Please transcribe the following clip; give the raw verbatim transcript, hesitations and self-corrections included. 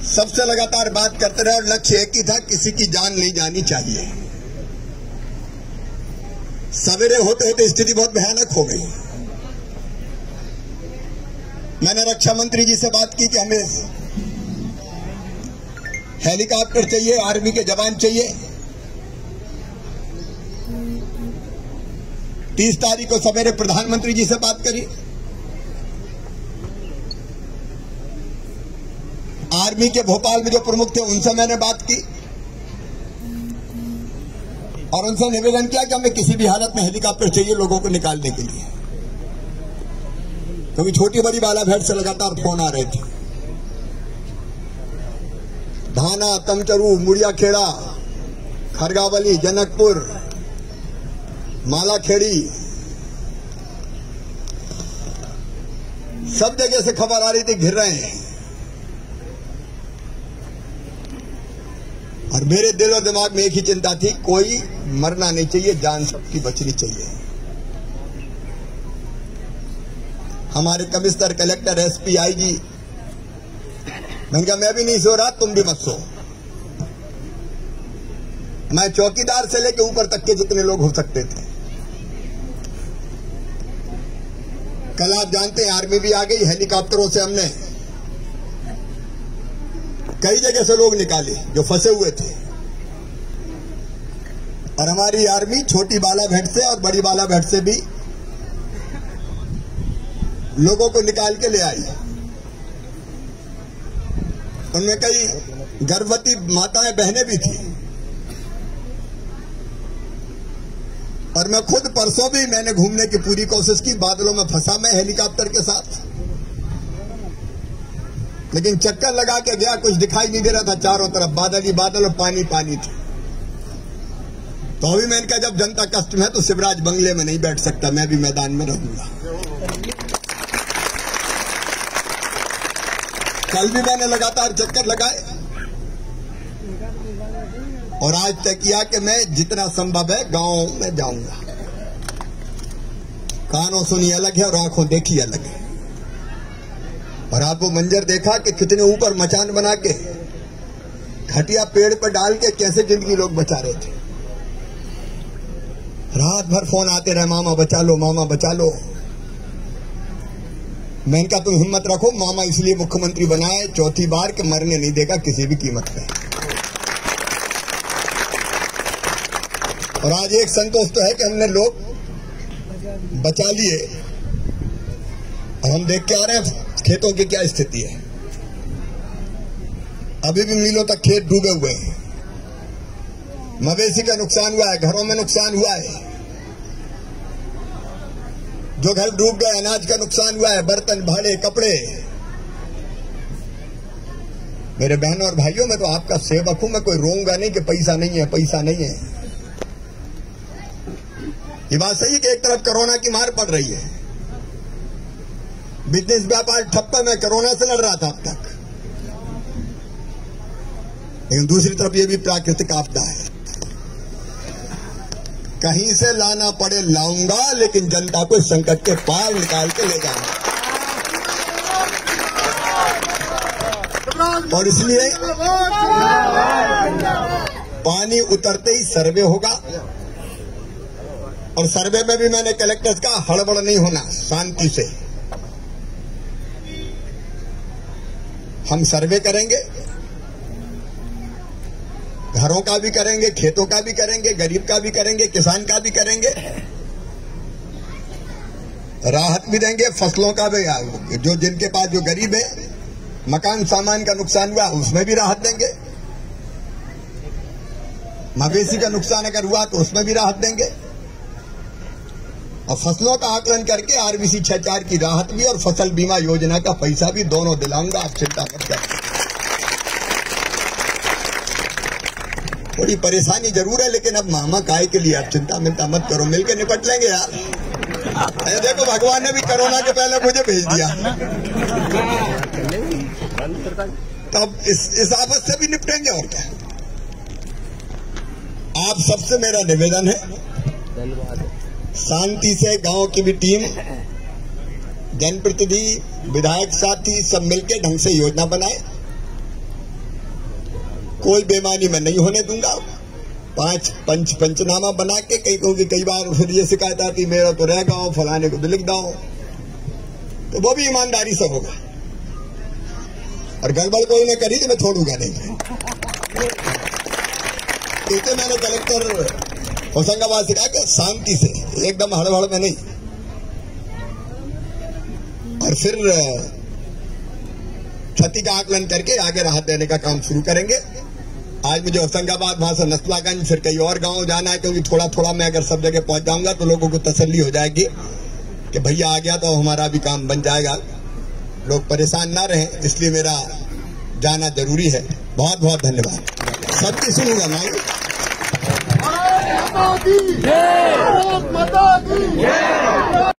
सबसे लगातार बात करते रहे और लक्ष्य एक ही था, किसी की जान नहीं जानी चाहिए। सवेरे होते होते स्थिति बहुत भयानक हो गई। मैंने रक्षा मंत्री जी से बात की कि हमें हेलीकॉप्टर चाहिए, आर्मी के जवान चाहिए। तीस तारीख को सवेरे प्रधानमंत्री जी से बात करी। आर्मी के भोपाल में जो प्रमुख थे उनसे मैंने बात की और उनसे निवेदन किया कि हमें किसी भी हालत में हेलीकॉप्टर चाहिए लोगों को निकालने के लिए, क्योंकि छोटी बड़ी बालाघाट से लगातार फोन आ रहे थे। धाना, तमचरू, मुड़ियाखेड़ा, खरगावली, जनकपुर, मालाखेड़ी, सब जगह से खबर आ रही थी घिर रहे हैं। और मेरे दिल और दिमाग में एक ही चिंता थी, कोई मरना नहीं चाहिए, जान सबकी बचनी चाहिए। हमारे कमिश्नर, कलेक्टर, एसपी, आईजी, मैंने कहा मैं भी नहीं सो रहा, तुम भी मत सो। मैं चौकीदार से लेकर ऊपर तक के जितने लोग हो सकते थे। कल आप जानते हैं आर्मी भी आ गई, हेलीकॉप्टरों से हमने कई जगह से लोग निकाले जो फंसे हुए थे। और हमारी आर्मी छोटी बालाघाट से और बड़ी बालाघाट से भी लोगों को निकाल के ले आई। उनमें कई गर्भवती माताएं, बहनें भी थी। और मैं खुद परसों भी मैंने घूमने की पूरी कोशिश की, बादलों में फंसा मैं हेलीकॉप्टर के साथ, लेकिन चक्कर लगा के गया, कुछ दिखाई नहीं दे रहा था, चारों तरफ बादल ही बादल और पानी पानी थे। तो अभी मैंने कहा जब जनता कष्ट में है तो शिवराज बंगले में नहीं बैठ सकता, मैं भी मैदान में रहूंगा। कल भी मैंने लगातार चक्कर लगाए और आज तय किया कि मैं जितना संभव है गांव में जाऊंगा। कानों सुनी अलग है और आंखों देखी अलग है। और आप वो मंजर देखा कि कितने ऊपर मचान बना के घटिया पेड़ पर डाल के कैसे जिंदगी लोग बचा रहे थे। रात भर फोन आते रहे, मामा बचा लो, मामा बचा लो। मैंने कहा तुम हिम्मत रखो, मामा इसलिए मुख्यमंत्री बनाए चौथी बार कि मरने नहीं देगा किसी भी कीमत पे। और आज एक संतोष तो है कि हमने लोग बचा लिए। और हम देख के आ रहे हैं खेतों की क्या स्थिति है। अभी भी मीलों तक खेत डूबे हुए हैं, मवेशी का नुकसान हुआ है, घरों में नुकसान हुआ है, जो घर डूब गए अनाज का नुकसान हुआ है, बर्तन, भाड़े, कपड़े। मेरे बहनों और भाइयों, मैं तो आपका सेवक हूं, मैं कोई रोऊंगा नहीं कि पैसा नहीं है, पैसा नहीं है। ये बात सही है कि एक तरफ कोरोना की मार पड़ रही है, बिजनेस व्यापार ठप्प है, मैं कोरोना से लड़ रहा था अब तक, लेकिन दूसरी तरफ ये भी प्राकृतिक आपदा है। कहीं से लाना पड़े लाऊंगा, लेकिन जनता को संकट के पार निकाल के ले जाऊंगा। और इसलिए पानी उतरते ही सर्वे होगा। और सर्वे में भी मैंने कलेक्टर्स का हड़बड़ नहीं होना, शांति से हम सर्वे करेंगे, घरों का भी करेंगे, खेतों का भी करेंगे, गरीब का भी करेंगे, किसान का भी करेंगे, राहत भी देंगे, फसलों का भी, जो जिनके पास जो गरीब है मकान सामान का नुकसान हुआ उसमें भी राहत देंगे, मवेशी का नुकसान अगर हुआ तो उसमें भी राहत देंगे। और फसलों का आकलन करके आरबीसी छह चार की राहत भी और फसल बीमा योजना का पैसा भी दोनों दिलाऊंगा, आप चिंता मत करें। थोड़ी परेशानी जरूर है, लेकिन अब मामा काय के लिए आप चिंता मिंता मत करो, मिलकर निपट लेंगे यार। अरे देखो भगवान ने भी कोरोना के पहले मुझे भेज दिया, तब इस इस आपस से भी निपटेंगे। और क्या, आप सबसे मेरा निवेदन है, शांति से गांव की भी टीम, जनप्रतिनिधि, विधायक साथी सब मिलकर ढंग से योजना बनाए। कोई बेईमानी मैं नहीं होने दूंगा। पांच पंच पंचनामा बना के कई क्योंकि कई बार फिर ये शिकायत आती मेरा तो रह गओ, फलाने को भी लिख दो, तो वो भी ईमानदारी से होगा। और गड़बड़ कोई ने करी तो मैं छोड़ूंगा नहीं। क्योंकि मैंने कलेक्टर होशंगाबाद से कहा कि शांति से, एकदम हड़बड़ में नहीं। और फिर क्षति का आकलन करके आगे राहत देने का काम शुरू करेंगे। आज मुझे होशंगाबाद, वहां से नसलागंज, फिर कई और गांव जाना है, क्योंकि थोड़ा थोड़ा मैं अगर सब जगह पहुंच जाऊंगा तो लोगों को तसल्ली हो जाएगी कि भैया आ गया तो हमारा भी काम बन जाएगा, लोग परेशान ना रहें, इसलिए मेरा जाना जरूरी है। बहुत बहुत धन्यवाद। सबकी सुनूंगा मैं। भारत माता की जय।